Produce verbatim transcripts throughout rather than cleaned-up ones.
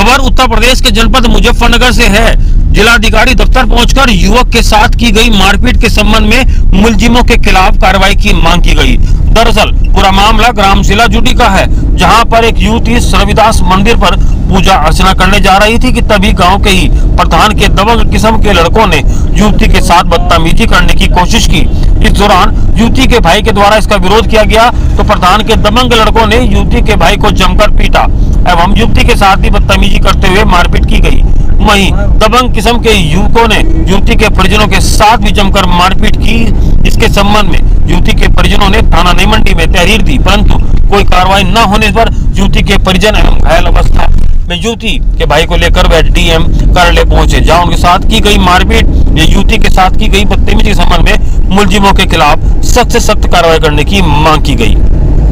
खबर उत्तर प्रदेश के जनपद मुजफ्फरनगर से है। जिलाधिकारी दफ्तर पहुंचकर युवक के साथ की गई मारपीट के संबंध में मुलजिमों के खिलाफ कार्रवाई की मांग की गई। दरअसल पूरा मामला ग्राम सिलाजुटी का है, जहां पर एक युवती रविदास मंदिर पर पूजा अर्चना करने जा रही थी कि तभी गांव के ही प्रधान के दबंग किस्म के लड़कों ने युवती के साथ बदतमीजी करने की कोशिश की। इस दौरान युवती के भाई के द्वारा इसका विरोध किया गया तो प्रधान के दबंग लड़कों ने युवती के भाई को जमकर पीटा एवं युवती के साथ भी बदतमीजी करते हुए मारपीट की गई। वहीं दबंग किस्म के युवकों ने युवती के परिजनों के साथ भी जमकर मारपीट की। इसके संबंध में युवती के परिजनों ने थाना नई मंडी में तहरीर दी, परंतु कोई कार्रवाई न होने पर युवती के परिजन एवं घायल अवस्था में युवती के भाई को लेकर वे डीएम कार्यालय पहुंचे, जहां उनके साथ की गई मारपीट या युवती के साथ की गई बदतमीजी के संबंध में मुलजिमों के खिलाफ सख्त से सख्त कार्रवाई करने की मांग की गई।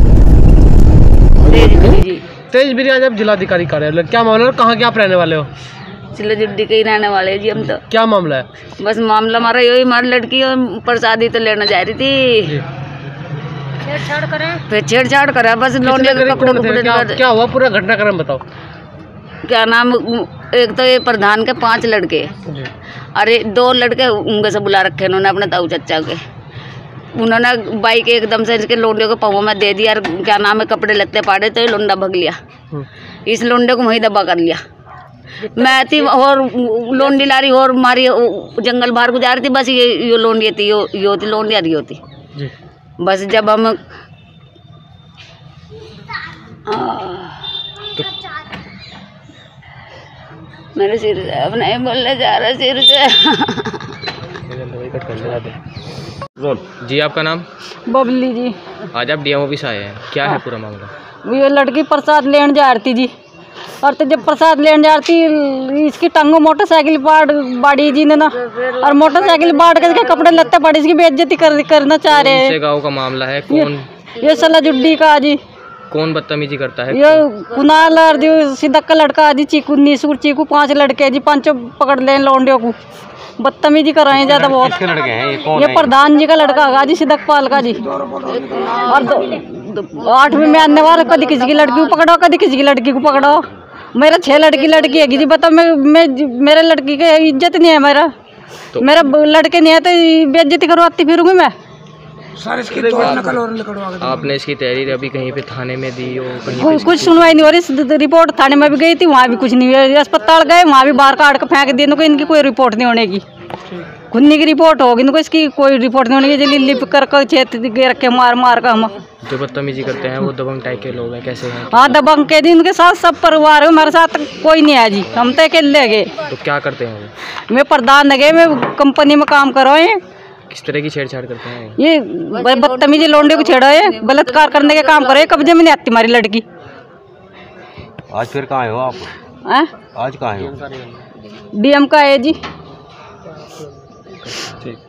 तेज बिरिया जब जिलाधिकारी कार्यालय, क्या मामला है, कहाँ के आप रहने वाले हो? सिलाजुटी के ही रहने वाले जी हम तो। क्या मामला है? बस मामला हमारा यही, हमारी लड़की प्रसादी तो लेना जा रही थी, छेड़छाड़ करें फिर छेड़छाड़ करा। बस लौंडे के कपड़े कपड़े क्या, क्या हुआ पूरा घटनाक्रम बताओ। क्या नाम, एक तो ये प्रधान के पांच लड़के, अरे दो लड़के उनके से बुला रखे उन्होंने अपने ताऊ चचा के। उन्होंने बाइक एकदम से इसके लोंडे को पाँव में दे दिया, क्या नाम है, कपड़े लत्ते पाड़े तो ये लोंडा भग लिया। इस लोंडे को वहीं दबा कर लिया। मैं थी और लोंडी ला रही और मारी जंगल बाहर को जा रही थी, बस ये यो लोंडी थी, यो यो थी लोंडी आ रही होती। बस जब हम तो मेरे सिर से अब नहीं बोलने जा रहा, सिर से। जी आपका नाम? बबली जी। आज आप डीएम ऑफिस आए हैं, क्या है पूरा मामला? ये लड़की प्रसाद लेने जा रही थी जी, और तो जब प्रसाद लेने जा रही थी इसकी टंगों मोटरसाइकिल बाढ़ बाड़ी जी ने ना, और मोटरसाइकिल बाढ़ के कपड़े लत्ते पड़े, इसकी बेइज्जती कर, करना चाह रहे हैं। गाँव का मामला है, कौन? ये सिलाजुटी का जी। कौन बदतमीजी करता है? ये कुनाल और जो सिद्दक का लड़का जी, चीकू नीसूर चीकू, पांच लड़के जी, पांचों पकड़ ले लौंडियों को बदतमीजी कर रहे हैं ज्यादा बहुत। किसके लड़के हैं ये? कौन ये है? प्रधान जी का लड़का होगा जी, सिद्दक पाल का जी। और आठवीं में आने वाले, कभी किसी की लड़की को पकड़ो, कभी किसी की लड़की को पकड़ो। मेरा छह लड़की लड़की है जी, बताओ मैं, मैं मेरे लड़की की इज्जत नहीं है, मेरा तो मेरा लड़के नहीं है तो बेइज्जती करवाती फिरूंगी मैं। सर इसकी तो नकल और निकलवा के आपने इसकी तहरीर अभी कहीं पे थाने में दी हो? कहीं कुछ, कुछ सुनवाई नहीं हो रही। रिपोर्ट थाने में भी गई थी, वहाँ भी कुछ नहीं हुआ। अस्पताल गए, वहाँ भी बाहर काट के फेंक दिए, इनको इनकी कोई रिपोर्ट नहीं होने की। खुन्नी की रिपोर्ट होगी, इनको इसकी कोई रिपोर्ट नहीं होने की। लिप लिप कर छेद रखे मार मार कर। हम जो बदतमीजी करते हैं वो दबंग टाइप के लोग हैं, कैसे हैं? हाँ दबंग के दिन उनके साथ सब परिवार है, हमारे साथ कोई नहीं है जी, हम तो अकेले गए। तो क्या करते हैं वो? मैं प्रधान गए, मैं कंपनी में काम कर रहे हैं। किस तरह की छेड़छाड़ करते हैं ये? बदतमीजी लोंडे को छेड़ा है, बलात्कार करने के काम करे, कब्जे में नहीं आती हमारी लड़की। आज फिर कहाँ हो आप? आ? आज कहाँ हो? डीएम का है जी। ठीक।